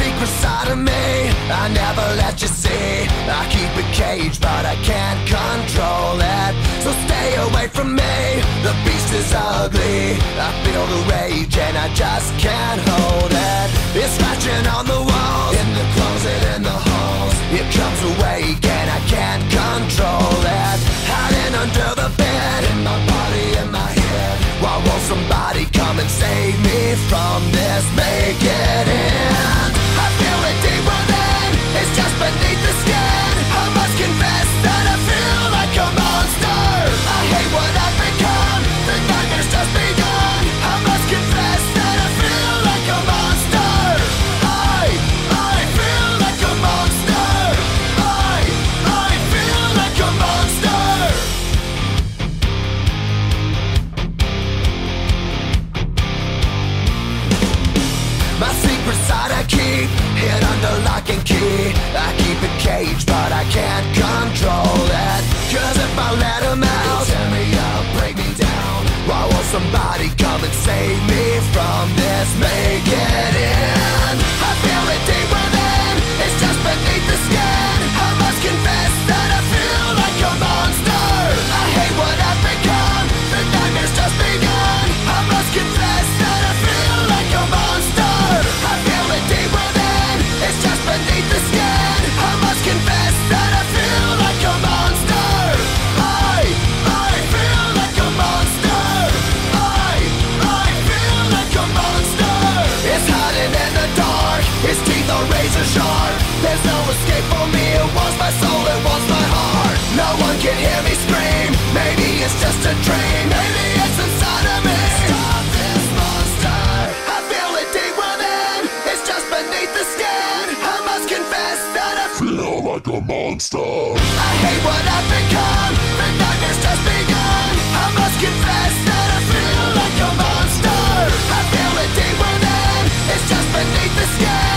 secret side of me I never let you see. I keep it caged but I can't control it. So stay away from me, the beast is ugly. I feel the rage and I just can't hold it. It's scratching on the walls, in the closet, in the halls. It comes awake and I can't control it. Hiding under the bed, in my body, in my head. Why won't somebody come and save me from this? Make it end. I feel it deep within, it's just beneath the skin. I must confess that I feel like a monster. I hate what I've become, the nightmare's just begun. I must confess that I feel like a monster. I feel like a monster. I feel like a monster. My secret side I keep hid under lock and key. I keep it caged but I can't control it. Cause if I let him out, he'll tear me up, break me down. Why won't somebody come and save me from this? Make it end. I feel it deep within, it's just beneath the skin. I must confess that I feel like a monster. I hate what I've become, the nightmare's just begun. I must confess that I feel like a monster. I feel it deep within, it's just beneath the skin. I must confess that I feel like a monster. I feel like a monster. I feel like a monster. It's hiding in the dark, its teeth are razor sharp. There's no escape for me, it wants my soul, it wants my heart. No one can hear me scream, maybe it's just a dream. Maybe it's inside of me. Stop this monster. I feel it deep within, it's just beneath the skin. I must confess that I feel like a monster. I hate what I've become, the nightmare's just begun. I must confess that I feel like a monster. I feel it deep within, it's just beneath the skin.